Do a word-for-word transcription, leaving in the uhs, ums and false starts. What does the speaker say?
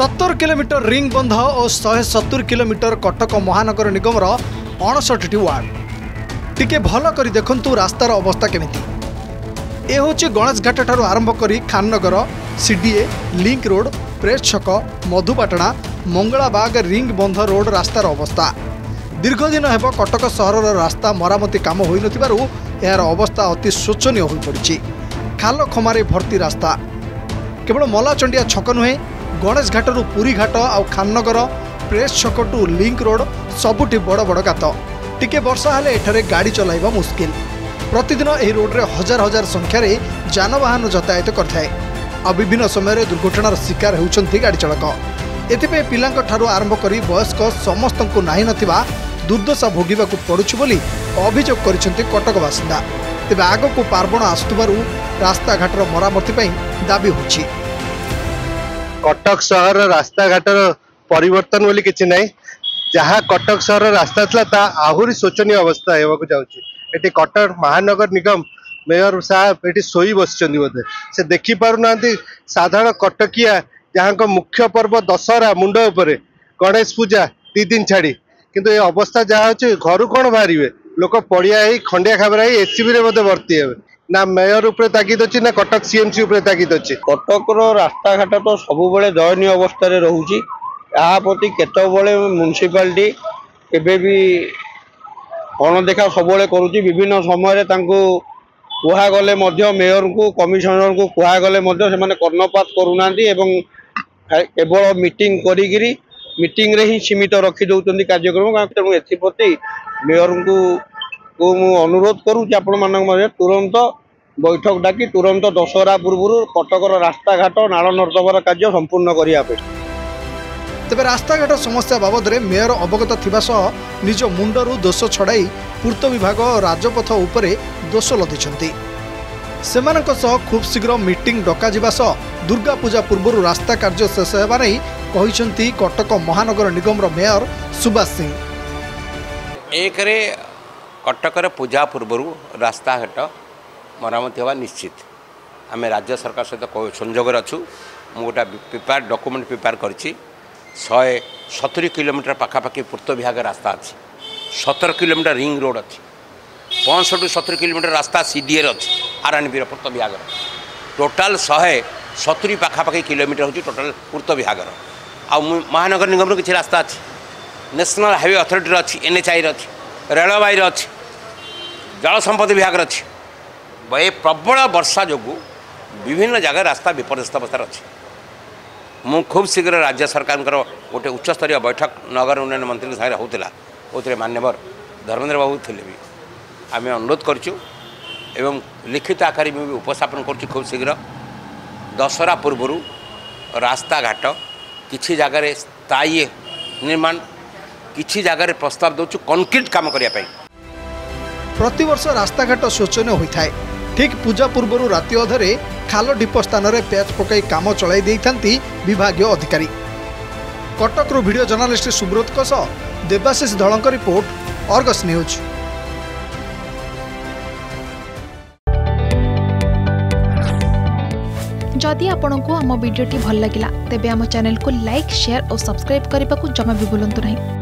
सत्तर kilometre ring बंध और शहे सत्तर किलोमीटर कटक महानगर निगम अणसठी वार्ड टिके भल कर देखु रास्तार अवस्था केमिति। ए होची गणेश घाट ठारू आरंभ करी Khannagar CDA link road press छक मधुपाटଣା मंगलाबाग रिंग बंध रोड रास्तार अवस्था। दीर्घ दिन हेब कटक सहर रास्ता मरामती काम हो यार अवस्था अति शोचनीय हो पड़ी। खाल खमारे भर्ती रास्ता केवल मलाचंडिया छक नुहे गणेश घाटू पुरी घाट आउ खाननगर प्रेस छक टू लिंक रोड सबुठी बड़ बड़ गात। टिके वर्षा हेले एठारे गाड़ी चलाइबा मुस्किल। प्रतिदिन एही रोड रे हजार हजार संख्यार जानवाहन यातायात करथाय आ विभिन्न समय दुर्घटनार शिकार होउछन्ति गाड़ी चालक। एथिपे पिलांक ठारू आरंभ करी वयस्क समस्तंकु नाही नथिबा दुर्दशा भोगिबाकु पड़ुछि बोली अभियोग करिसेंति कटक बासिंदा। तेबे आगकु पार्वण आसुबारु रास्ता घाटर मरामती पई दाबी होछि। कटक सहर रास्ता घाटर परिवर्तन बोली किछि नै। जहाँ कटक सहर रास्ता था ता आहुरी शोचनीय अवस्था होगा जाऊँगी। ये कटक महानगर निगम मेयर साहब ये शोई बस बोधे से देखी पारना साधारण कटकिया जहाँ को मुख्य पर्व दशहरा मुंड उपरे गणेश पूजा दी दिन छाड़ी किंतु ये अवस्था जहाँ अच्छे घर कौन बाहर लोक पड़िया खंडिया खाबरा एससीबी भर्ती हे ना मेयर उपर तागिद अच्छी ना कटक सीएमसी उपर तागिद अच्छी। कटक रास्ता घाट तो सब दयनीय अवस्था रोचे यहाँ प्रति केतबले म्युनिसिपालिटी केबे भी अणदेखा सबले करुच्ची। विभिन्न समय कहगले मेयर को कमिशनर को कहगले से कर्णपात करूना केवल मीटिंग करी मीटिंग रे ही सीमित रखी दौरान कार्यक्रम। तेणु एप्रति मेयर को, को मु अनुरोध करुच्ची आपण मान तुरंत बैठक डाकी तुरंत दशहरा पूर्व कटकर रास्ता घाट नाल नर्दमार कार्य संपूर्ण करने। तेबे रास्ताघाट समस्या बाबद में मेयर अवगत थिबा सह निज मुंडरू दोष छड़ाई पूर्त विभाग राजपथ उपरे दोष लदिछंती। सेमानक सह खूब शीघ्र मीटिंग डका जिबा सह दुर्गा पूजा पूर्व रास्ता कार्य शेष हेबा नै कहिसंती कटक महानगर निगम मेयर सुभाष सिंह। एक रे कटकर पूजा पूर्व रास्ता घाट मरामती होगा निश्चित। आम राज्य सरकार सहित संजोग अच्छु। मु गोटा प्रिपेयर डॉक्यूमेंट प्रिपेयर करछि। शहे सतुरी किलोमीटर पाखापाखि पूर्त विभाग रास्ता अच्छी। सतर किलोमीटर रिंग रोड अच्छी। पैंसठ सतुरी किलोमीटर रास्ता सीडीए अच्छी आर एन बी पूर्त विभाग। टोटाल शहे सतुरी पाखापाखि किलोमीटर हूँ टोटाल पूर्त विभाग। आ महानगर निगम किसी रास्ता अच्छी। नेशनल हाईवे अथॉरिटी अच्छी, एनएचआई अच्छी, रेलवाई अच्छी, जल संपद विभाग अच्छी। ये प्रबल वर्षा जो विभिन्न जगह रास्ता विपर्यस्त अवस्था अच्छी। मु खूब शीघ्र राज्य सरकार गोटे उच्चस्तरीय बैठक नगर उन्नयन मंत्री सागर होता उसे मान्यवर धर्मेंद्र बाबू थे भी आम अनुरोध करूँ एवं लिखित आकार में भी उपस्थापन करूँ। खूब शीघ्र दशहरा पूर्व रास्ता घाट किसी जगह स्थायी निर्माण किसी जगह प्रस्ताव दौचु कंक्रीट काम करने। प्रतिवर्ष रास्ताघाट शोचनीय होता है। ठीक पूजा पूर्व राति अधरे खाल ढीप स्थान में पैच पकई काम चलाई देइथांती विभागीय अधिकारी। कटक वीडियो जर्नालिस्ट सुब्रत देवाशीष धलंक रिपोर्ट अर्गस न्यूज। जदि आपंक आम भिडी भल लगा तेब आम चैनल को लाइक शेयर और सब्सक्राइब करने को जमा भी भूलु नहीं।